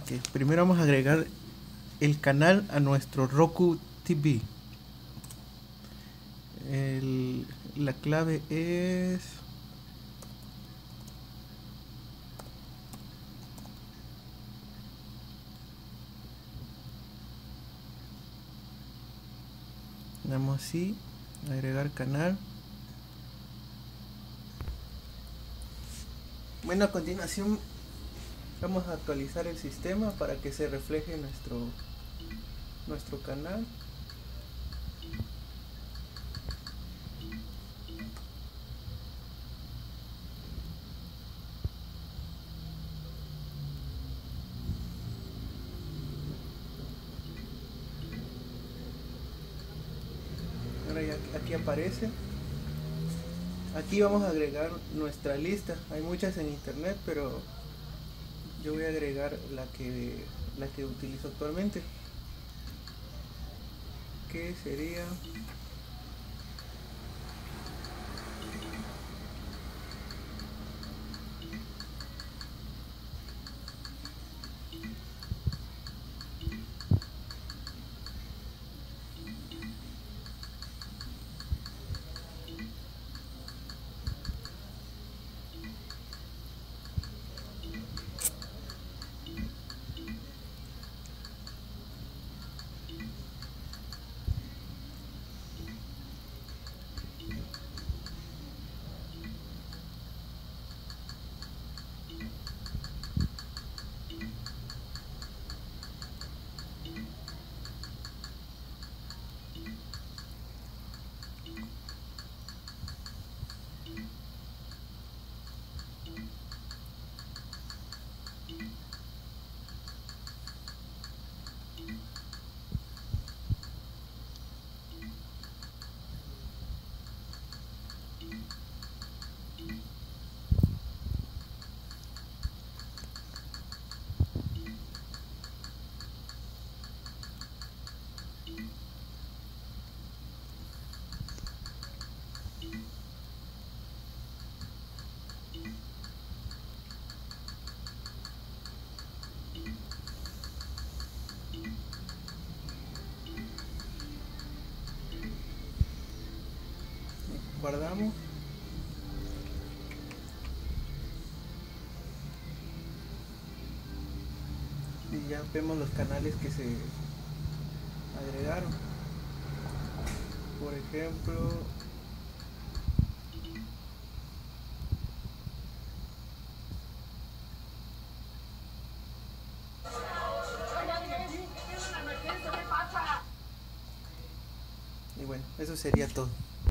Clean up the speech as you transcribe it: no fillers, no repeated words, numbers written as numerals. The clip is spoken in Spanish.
Primero vamos a agregar el canal a nuestro Roku TV. La clave es damos sí, agregar canal. Bueno, a continuación vamos a actualizar el sistema para que se refleje nuestro canal. Ahora ya aquí aparece. Aquí vamos a agregar nuestra lista. Hay muchas en internet, pero yo voy a agregar la que utilizo actualmente, que sería guardamos. Y ya vemos los canales que se agregaron. Por ejemplo, y bueno, eso sería todo.